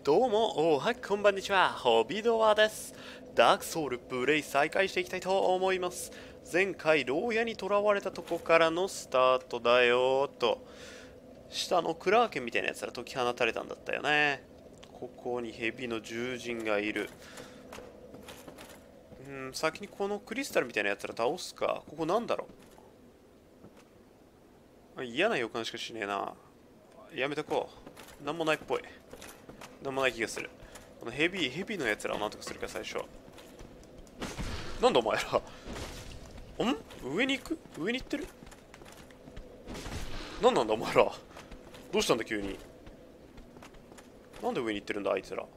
どうも、はい、こんばんにちは、ホビドワです。ダークソウルプレイ再開していきたいと思います。前回、牢屋に囚われたとこからのスタートだよと。下のクラーケンみたいなやつら解き放たれたんだったよね。ここにヘビの獣人がいる。先にこのクリスタルみたいなやつら倒すか。ここなんだろう。嫌な予感しかしねえな。やめとこう。なんもないっぽい。なんもない気がする。このヘビのやつらをなんとかするか、最初。なんだお前ら。上に行く？上に行ってる？なんなんだお前ら。どうしたんだ急に。なんで上に行ってるんだあいつら。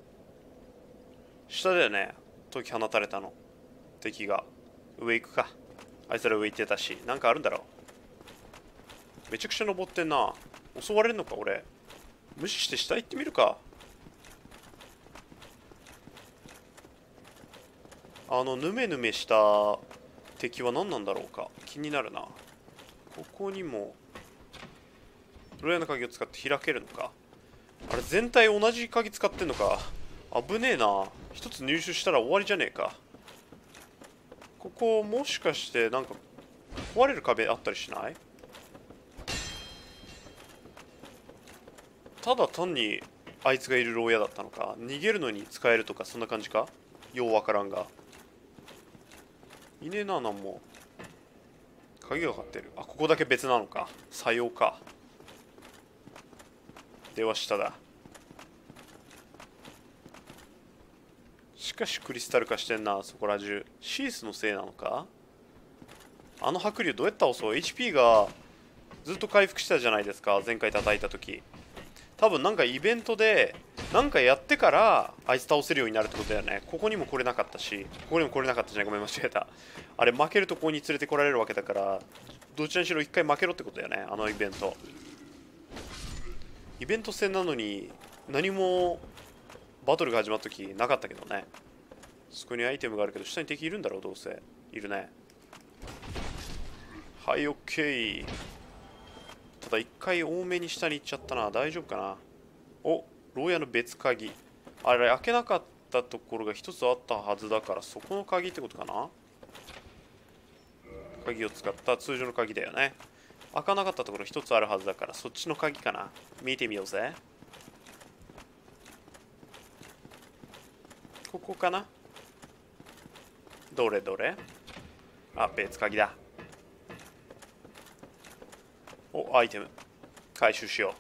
下だよね。解き放たれたの。敵が。上行くか。あいつら上行ってたし。なんかあるんだろう。めちゃくちゃ登ってんな。襲われるのか俺。無視して下行ってみるか。ヌメヌメした敵は何なんだろうか。気になるな。ここにも牢屋の鍵を使って開けるのか。あれ全体同じ鍵使ってんのか。危ねえな。一つ入手したら終わりじゃねえか。ここもしかしてなんか壊れる壁あったりしない？ただ単にあいつがいる牢屋だったのか。逃げるのに使えるとかそんな感じか。ようわからんが。いねえな、なんも。鍵がかかってる。あ、ここだけ別なのか。さようか。では下だ。しかしクリスタル化してんな、そこら中。シースのせいなのか。あの白竜どうやって倒そう？ HP がずっと回復してたじゃないですか、前回叩いた時。多分なんかイベントでなんかやってからあいつ倒せるようになるってことだよね。ここにも来れなかったし、ここにも来れなかったじゃない。ごめん間違えた。あれ負けるとここに連れてこられるわけだから、どちらにしろ一回負けろってことだよね、あのイベント。イベント戦なのに何もバトルが始まった時なかったけどね。そこにアイテムがあるけど下に敵いるんだろう。どうせいるね。はい、オッケー。ただ一回多めに下に行っちゃったな。大丈夫かな。お、牢屋の別鍵。あれ開けなかったところが一つあったはずだから、そこの鍵ってことかな。鍵を使った通常の鍵だよね。開かなかったところ一つあるはずだから、そっちの鍵かな。見てみようぜ。ここかな。どれどれ。あ、別鍵だ。お、アイテム回収しよ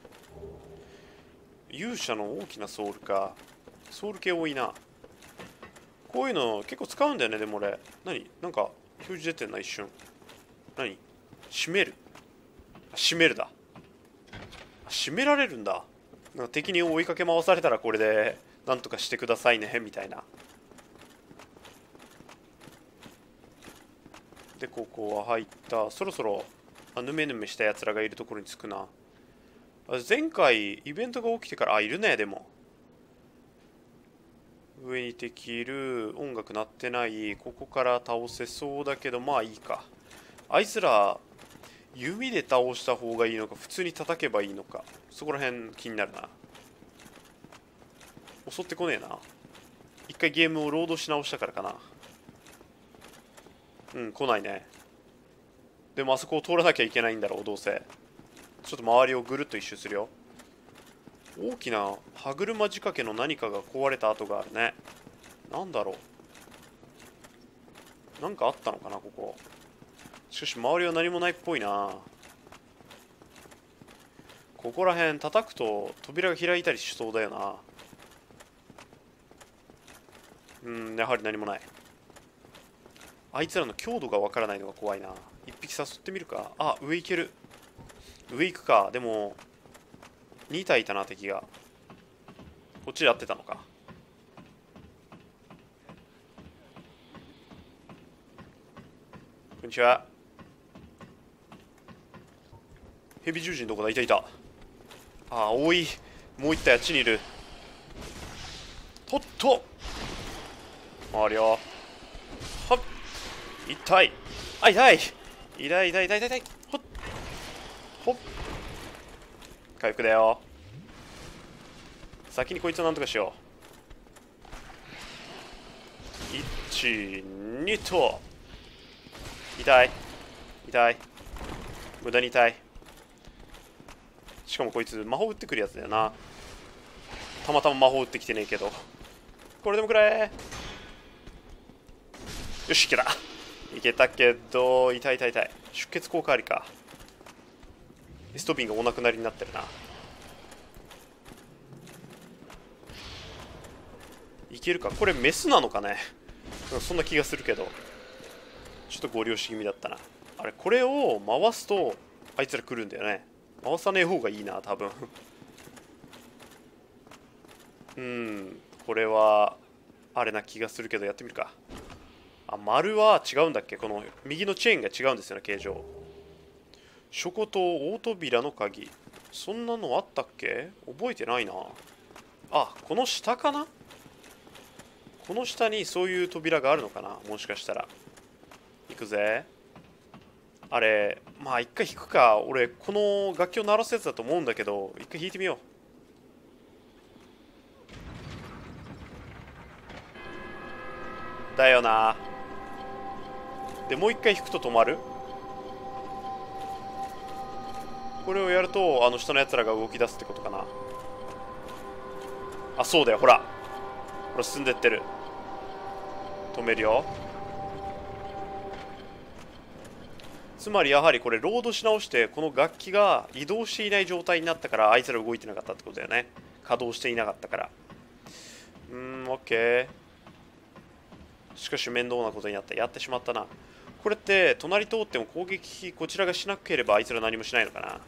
う。勇者の大きなソウルか。ソウル系多いな。こういうの結構使うんだよね。でも俺なんか表示出てんな一瞬。閉める。閉めるだ。閉められるんだ。なんか敵に追いかけ回されたらこれでなんとかしてくださいねみたいな。でここは入った。そろそろヌメヌメしたやつらがいるところに着くな。前回イベントが起きてからいるね。でも上に敵いる。音楽鳴ってない。ここから倒せそうだけどまあいいか。あいつら弓で倒した方がいいのか普通に叩けばいいのか、そこら辺気になるな。襲ってこねえな。一回ゲームをロードし直したからかな。来ないね。でもあそこを通らなきゃいけないんだろうどうせ。ちょっと周りをぐるっと一周するよ。大きな歯車仕掛けの何かが壊れた跡があるね。なんだろう。なんかあったのかなここ。しかし周りは何もないっぽいな。ここら辺叩くと扉が開いたりしそうだよな。やはり何もない。あいつらの強度がわからないのが怖いな。一匹誘ってみるか。あ、上行ける。上行くか。でも2体いたな敵が。こっちで合ってたのか。こんにちは。ヘビ獣人どこだ。いたいた。あ、多い。もう一体あっちにいる。とっと回るよ。はっ。痛い。あ、痛い。痛い痛い痛い痛い痛い。ほっほっ。回復だよ。 先にこいつをなんとかしよう。1、2と。痛い。痛い。無駄に痛い。しかもこいつ魔法打ってくるやつだよな。たまたま魔法打ってきてねえけど。これでもくらえ。よし、いけた。いけたけど、痛い痛い痛い。出血効果ありか。エストビンがお亡くなりになってるな。いけるか。これメスなのかね。そんな気がするけど、ちょっとご了承気味だったな。あれ、これを回すとあいつら来るんだよね。回さねえ方がいいな、多分。これはあれな気がするけど、やってみるか。あ、丸は違うんだっけ。この右のチェーンが違うんですよね、形状。書庫と大扉の鍵、そんなのあったっけ。覚えてないな。あ、この下かな。この下にそういう扉があるのかな、もしかしたら。行くぜ。あれ、まあ一回弾くか。俺この楽器を鳴らすやつだと思うんだけど、一回弾いてみよう。だよな。でもう一回弾くと止まる。これをやると下のやつらが動き出すってことかな。あ、そうだよ、ほらほら進んでってる。止めるよ。つまりやはりこれロードし直して、この楽器が移動していない状態になったから、あいつら動いてなかったってことだよね。稼働していなかったから。オッケー。しかし面倒なことになった。やってしまったな。これって隣通っても攻撃こちらがしなければあいつら何もしないのかな。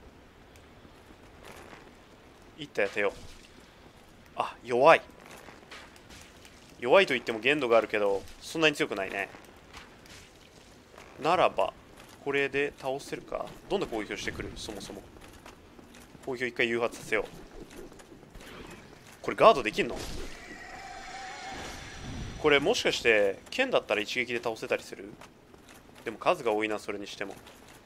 いったやてよ。あ、弱い。弱いと言っても限度があるけど、そんなに強くないね。ならばこれで倒せるか。どんな攻撃をしてくる。そもそも攻撃を一回誘発させよう。これガードできんの。これもしかして剣だったら一撃で倒せたりする。でも数が多いな、それにしても。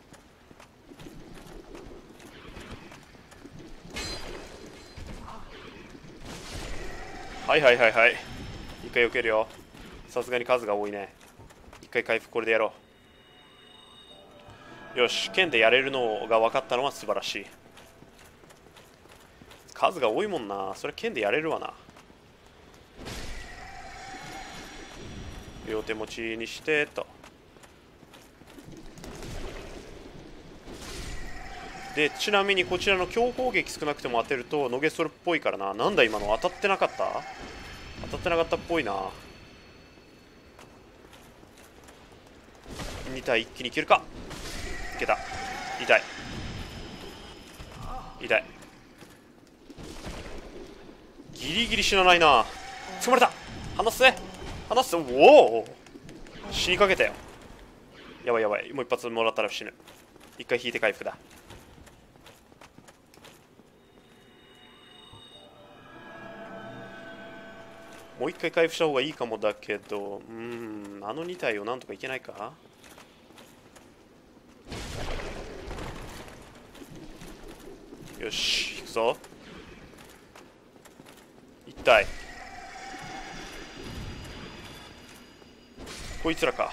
はいはいはいはい。一回避けるよ。さすがに数が多いね。一回回復これでやろう。よし、剣でやれるのが分かったのは素晴らしい。数が多いもんな。それ剣でやれるわな。両手持ちにしてと。でちなみにこちらの強攻撃少なくても当てるとノゲストルっぽいからな。なんだ今の、当たってなかった。当たってなかったっぽいな。2体一気にいけるか。いけた。痛い痛い。ギリギリ死なないな。掴まれた。離せ離せ。おお、死にかけたよ。やばいやばい。もう一発もらったら死ぬ。一回引いて回復だ。もう一回回復した方がいいかもだけど、あの2体をなんとかいけないか。よし、行くぞ。1体。こいつらか。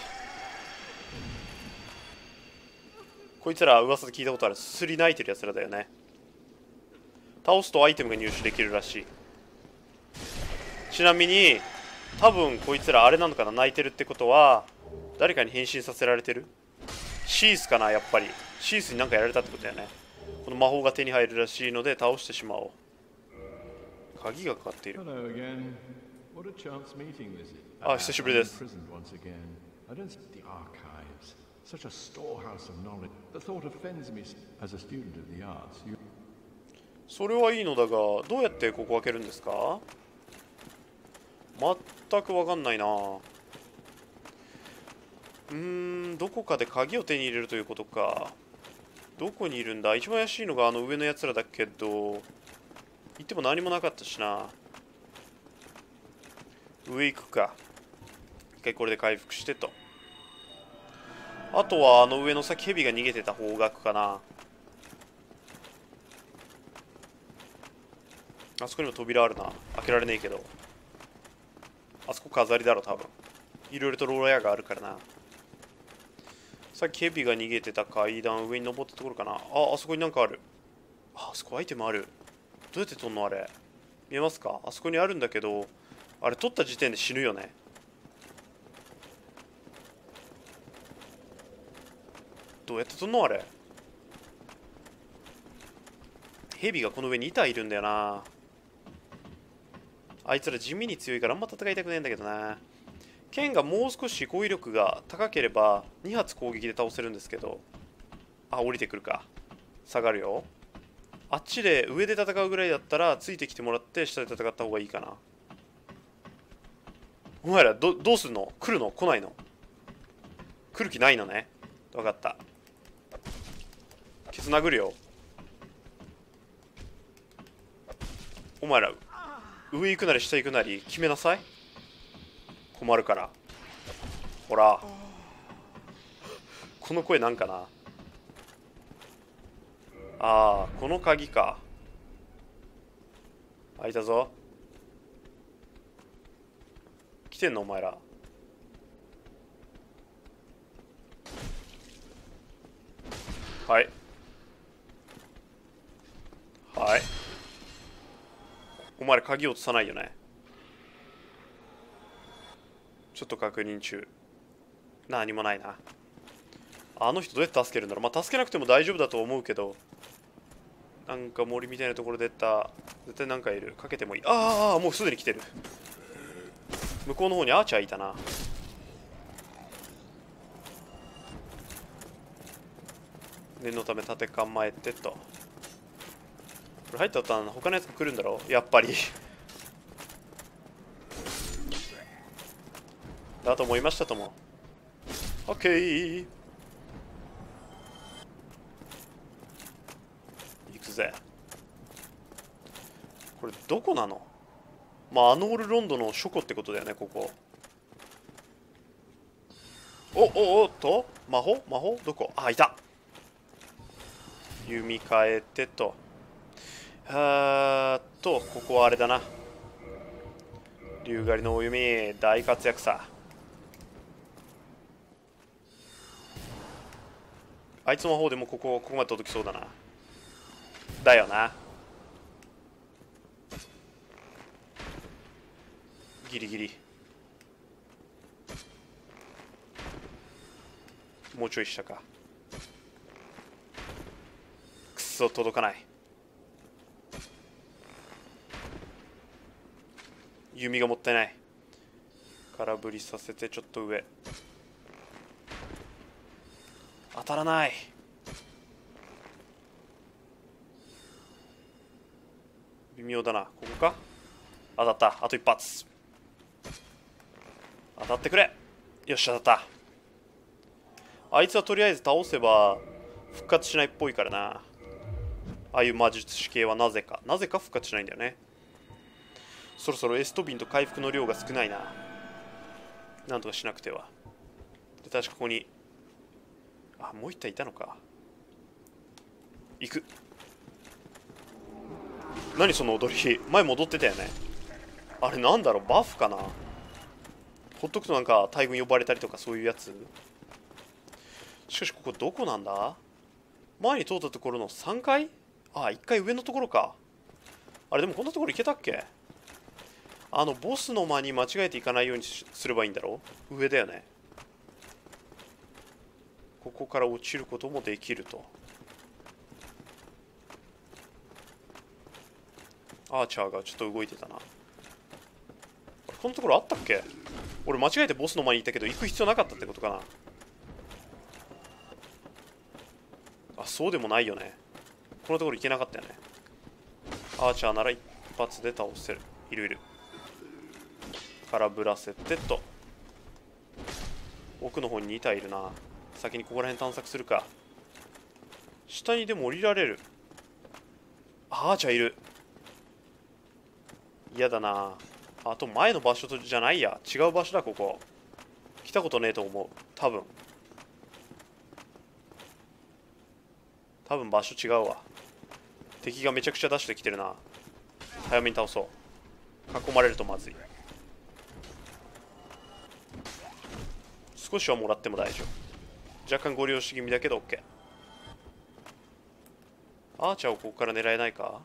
こいつら噂で聞いたことある。すすり泣いてるやつらだよね。倒すとアイテムが入手できるらしい。ちなみに多分こいつらあれなのかな。泣いてるってことは誰かに変身させられてる。シースかな。やっぱりシースに何かやられたってことだよね。この魔法が手に入るらしいので倒してしまおう。鍵がかかっている。あ、久しぶりです。それはいいのだが、どうやってここ開けるんですか。全く分かんないな。どこかで鍵を手に入れるということか。どこにいるんだ。一番怪しいのがあの上のやつらだけど、行っても何もなかったしな。上行くか。一回これで回復してと。あとはあの上の先蛇が逃げてた方角かな。 あそこにも扉あるな。開けられねえけど。あそこ飾りだろ多分。いろいろとローラーヤがあるからな。さっきヘビが逃げてた階段上に登ったところかな。あそこになんかある。あそこアイテムある。どうやって取んのあれ。見えますか？あそこにあるんだけど、あれ取った時点で死ぬよね。どうやって取んのあれ。ヘビがこの上に2体いるんだよな。あいつら地味に強いからあんま戦いたくないんだけどな。剣がもう少し攻撃力が高ければ2発攻撃で倒せるんですけど、降りてくるか。下がるよ。あっちで上で戦うぐらいだったらついてきてもらって下で戦った方がいいかな。お前らどうすんの？来るの？来ないの？来る気ないのね。分かった。ケツ殴るよ。お前ら上行くなり下行くなり決めなさい。困るから。ほらこの声なんかな。この鍵か。開いたぞ。来てんのお前ら。はいはい。お前ら鍵落とさないよね。ちょっと確認中。何もないな。あの人どうやって助けるんだろう。助けなくても大丈夫だと思うけど、なんか森みたいなところ出た。絶対なんかいる。かけてもいい。もうすでに来てる。向こうの方にアーチャーいたな。念のため立て構えてと。これ入った途端他のやつが来るんだろやっぱりだと思いましたとも。オッケー、行くぜ。これどこなの？アノールロンドの書庫ってことだよね、ここ。おっと魔法どこ？いた。弓変えてと。ここはあれだな。竜狩りのお弓大活躍さ。あいつの方でもここまで届きそうだな。だよな。ギリギリ。もうちょい下か。くっそ届かない。弓がもったいない。空振りさせてちょっと上。当たらない。微妙だな。ここか。当たった。あと一発。当たってくれ。よし、当たった。あいつはとりあえず倒せば復活しないっぽいからな。ああいう魔術師系はなぜか復活しないんだよね。そろそろエストビンと回復の量が少ないな。なんとかしなくては。で確かここにもう一体いたのか。行く。何その踊り。前戻ってたよね。あれなんだろう、バフかな。ほっとくとなんか大軍呼ばれたりとかそういうやつ。しかしここどこなんだ。前に通ったところの3階。1階上のところか。あれでもこんなところ行けたっけ。ボスの間に間違えていかないようにすればいいんだろう。上だよね。ここから落ちることもできると。アーチャーがちょっと動いてたな。このところあったっけ。俺間違えてボスの前にいたけど行く必要なかったってことかな。そうでもないよね。このところ行けなかったよね。アーチャーなら一発で倒せる。いる。空振らせてと。奥の方に2体いるな。先にここら辺探索するか。下にでも降りられる。アーチャーいる。嫌だな。あと前の場所じゃないや。違う場所だここ。来たことねえと思う。多分場所違うわ。敵がめちゃくちゃ出してきてるな。 早めに倒そう。囲まれるとまずい。少しはもらっても大丈夫。若干ご利用し気味だけど OK。 アーチャーをここから狙えないか。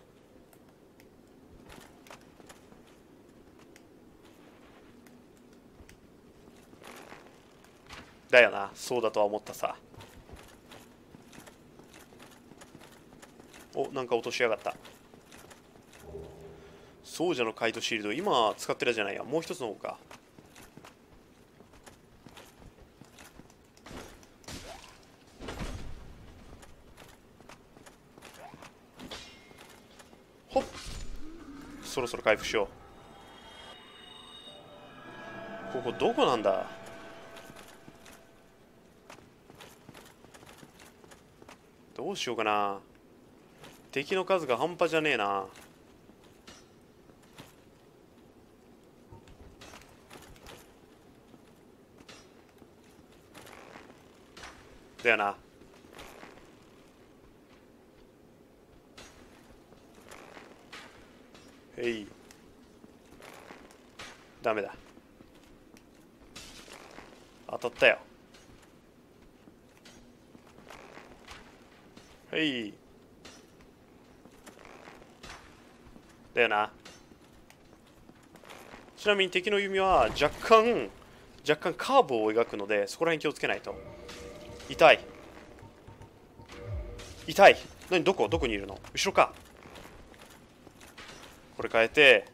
だよな、そうだとは思ったさ。お、なんか落としやがった。ソージャのカイトシールド、今使ってるじゃないや、もう一つの方か。ほっ、そろそろ回復しよう。ここどこなんだ。どうしようかな。敵の数が半端じゃねえな。だよな。へい。ダメだ。当たったよ。へい。だよな。ちなみに敵の弓は若干カーブを描くので、そこら辺気をつけないと。痛い。痛い。何、どこにいるの。後ろか。これ変えて。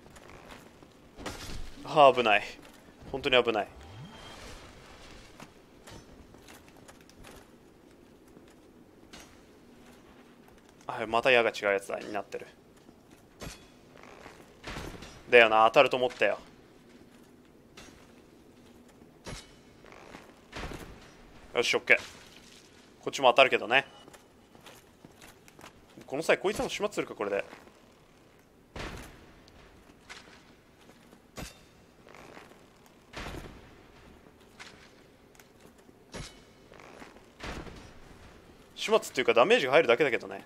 ああ、危ない。本当に危ない。あ、また矢が違うやつだになってる。だよな、当たると思ったよ。よし、オッケー。こっちも当たるけどね。この際こいつも始末するか。これで始末っていうかダメージが入るだけだけどね。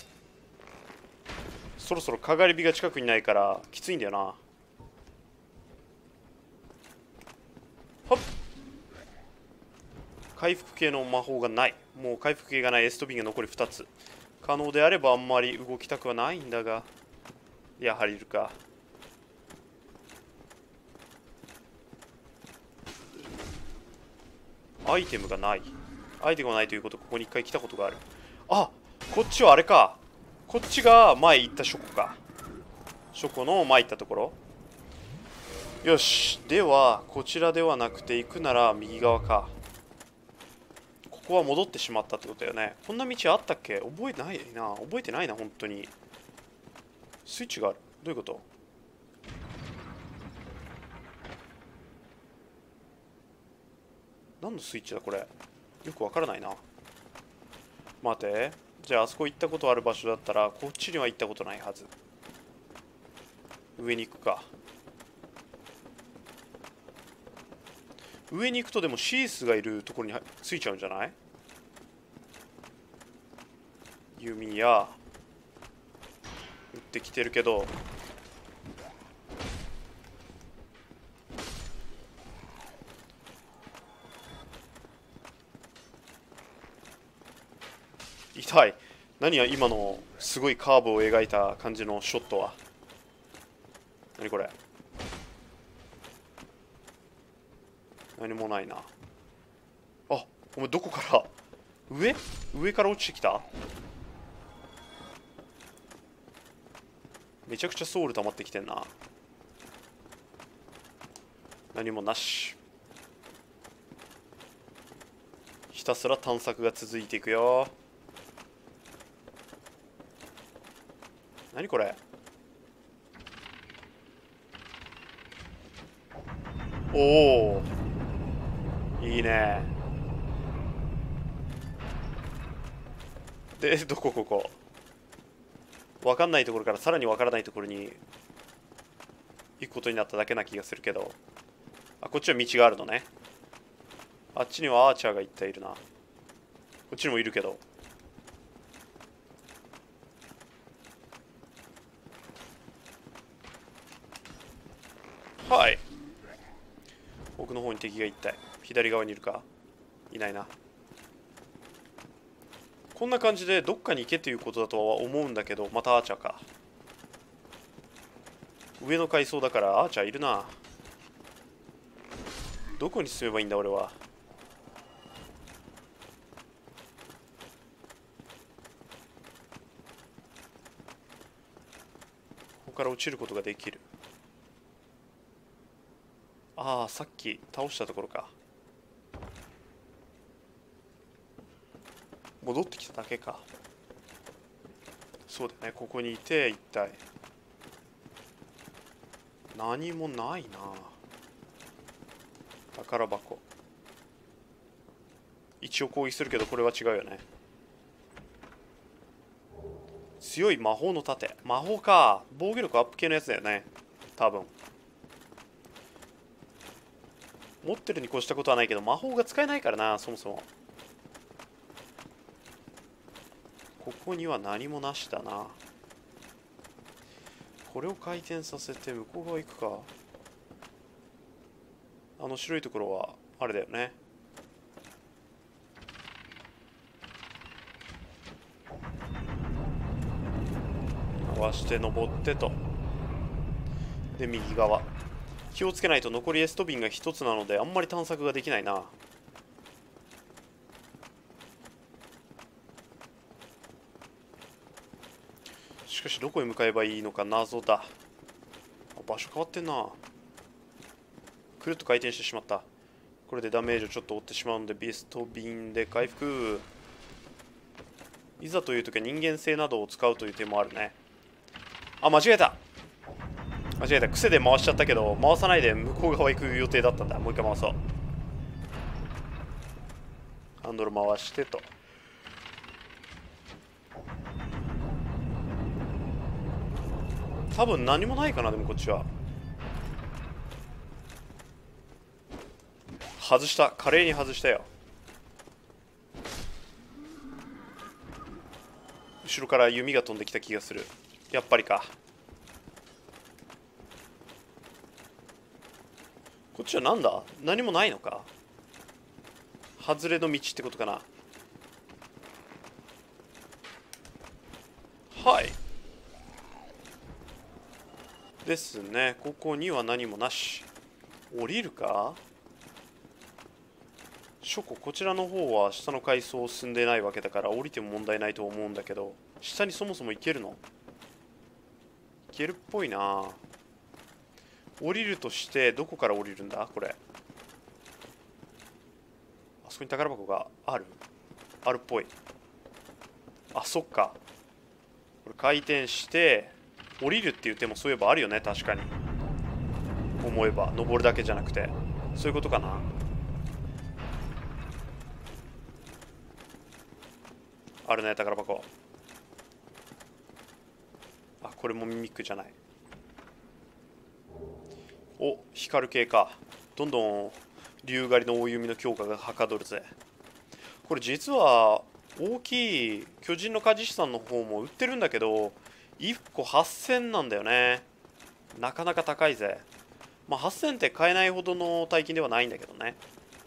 そろそろかがり火が近くにないからきついんだよな。はっ、回復系の魔法がない。もう回復系がないエストビンが残り2つ。可能であればあんまり動きたくはないんだが、やはりいるか。アイテムがない。アイテムがないということ、ここに一回来たことがある。あ、こっちはあれか。こっちが前行った書庫か。書庫の前行ったところ。よし。ではこちらではなくて行くなら右側か。ここは戻ってしまったってことだよね。こんな道あったっけ。覚えてないな。覚えてないな本当に。スイッチがある。どういうこと。何のスイッチだこれ。よくわからないな。待て。じゃああそこ行ったことある場所だったらこっちには行ったことないはず。上に行くか。上に行くとでもシースがいるところについちゃうんじゃない。弓矢撃ってきてるけど、痛い。何や今のすごいカーブを描いた感じのショットは。何これ。何もないな。あ、お前どこから。上から落ちてきた。めちゃくちゃソウル溜まってきてんな。何もなし。ひたすら探索が続いていくよ。何これ。おお、いいね。で、ここ分かんないところからさらに分からないところに行くことになっただけな気がするけど。あ、こっちは道があるのね。あっちにはアーチャーが一体いるな。こっちにもいるけど。 はい。奥の方に敵が一体。左側にいるか？いないな。こんな感じでどっかに行けということだとは思うんだけど、またアーチャーか。上の階層だからアーチャーいるな。どこに進めばいいんだ俺は。ここから落ちることができる。ああ、さっき倒したところか。戻ってきただけか。そうだね、ここにいて一体何もないな。宝箱。一応攻撃するけどこれは違うよね。強い魔法の盾。魔法か。防御力アップ系のやつだよね多分。持ってるに越したことはないけど魔法が使えないからな、そもそも。ここには何もなしだな。これを回転させて向こう側行くか。あの白いところはあれだよね。回して登ってと。で右側気をつけないと。残りエストビンが一つなのであんまり探索ができないな。しかしどこへ向かえばいいのか謎だ。場所変わってんな。くるっと回転してしまった。これでダメージをちょっと負ってしまうのでビストビンで回復。いざという時は人間性などを使うという手もあるね。あ、間違えた。間違えた。癖で回しちゃったけど回さないで向こう側行く予定だったんだ。もう一回回そう。ハンドル回してと。多分何もないかな。でもこっちは外した。華麗に外したよ。後ろから弓が飛んできた気がする。やっぱりか。こっちはなんだ。何もないのか。外れの道ってことかな。はいですね。ここには何もなし。降りるか。諸庫こちらの方は下の階層を進んでないわけだから降りても問題ないと思うんだけど、下にそもそも行けるの？行けるっぽいな。降りるとしてどこから降りるんだこれ。あそこに宝箱があるっぽい。あ、そっか。これ回転して降りるっていう手もそういえばあるよね。確かに思えば登るだけじゃなくてそういうことかな。あるね宝箱。あ、これもミミックじゃない。お、光る系か。どんどん竜狩りの大弓の強化がはかどるぜ。これ実は大きい巨人の鍛冶師さんの方も売ってるんだけど1個8000なんだよね。なかなか高いぜ。まあ8000って買えないほどの大金ではないんだけどね。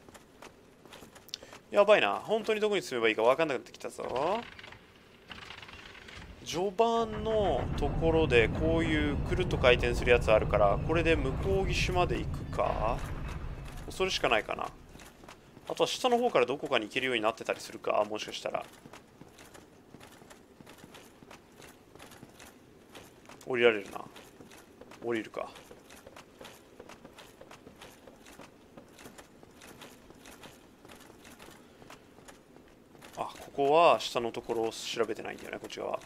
やばいな。本当にどこに進めばいいか分かんなくなってきたぞ。序盤のところでこういうくるっと回転するやつあるから、これで向こう岸まで行くか。それしかないかな。あとは下の方からどこかに行けるようになってたりするか。もしかしたら降りられるな。降りるか。あ、ここは下のところを調べてないんだよね。こっち側。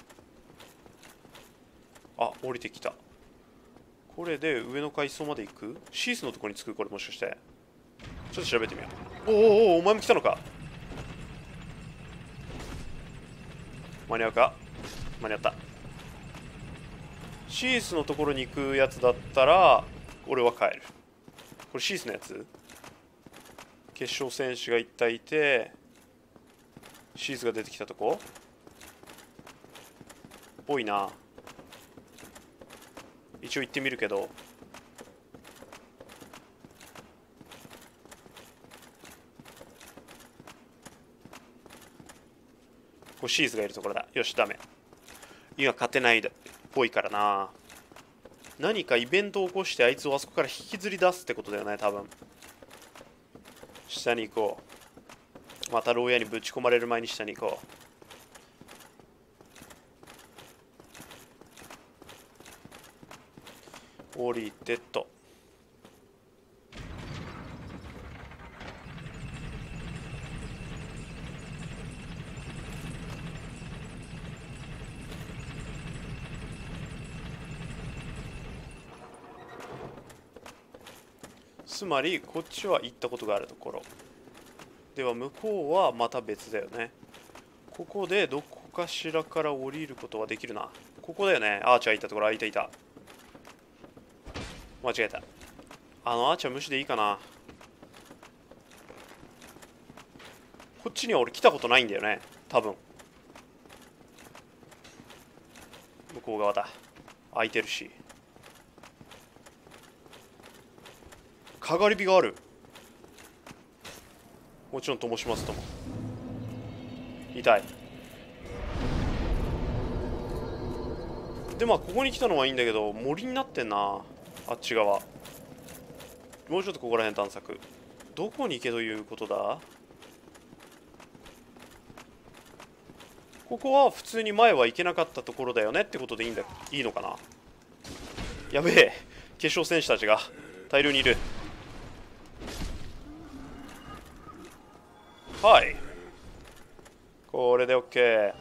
あ、降りてきた。これで上の階層まで行く。シースのところに着く。これもしかしてちょっと調べてみよう。おお、お前も来たのか。間に合うか。間に合った。シースのところに行くやつだったら俺は帰る。これシースのやつ。決勝戦士が一体いてシースが出てきたとこぽいな。一応行ってみるけどこシーズがいるところだ。よし、ダメ。今勝てないっぽいからな。何かイベントを起こしてあいつをあそこから引きずり出すってことだよね、多分。下に行こう。また牢屋にぶち込まれる前に下に行こう。降りてっと。つまりこっちは行ったことがあるところでは、向こうはまた別だよね。ここでどこかしらから降りることはできるな。ここだよね。アーチャーいたところ。いたいた。間違えた。アーチャー無視でいいかな。こっちには俺来たことないんだよね、多分。向こう側だ。空いてるし。かがり火がある。もちろんともしますとも。痛い。でまあここに来たのはいいんだけど、森になってんな、あっち側。もうちょっとここら辺探索。どこに行けということだ。ここは普通に前は行けなかったところだよねってことでいいのかな。やべえ、決勝戦士たちが大量にいる。はい、これで OK。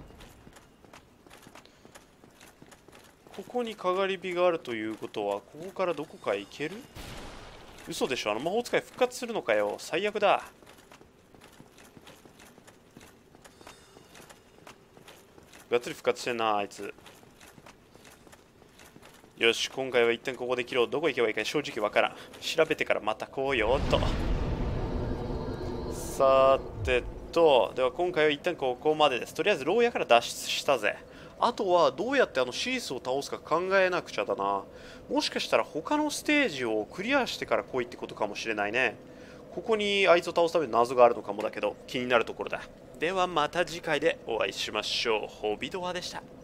ここにかがり火があるということは、ここからどこか行ける？嘘でしょ。魔法使い復活するのかよ。最悪だ。がっつり復活してんな、あいつ。よし、今回は一旦ここで切ろう。どこ行けばいいか正直わからん。調べてからまた来ようと。さてと、では今回は一旦ここまでです。とりあえず牢屋から脱出したぜ。あとはどうやってシースを倒すか考えなくちゃだな。もしかしたら他のステージをクリアしてから来いってことかもしれないね。ここにあいつを倒すための謎があるのかもだけど、気になるところだ。ではまた次回でお会いしましょう。ホビドアでした。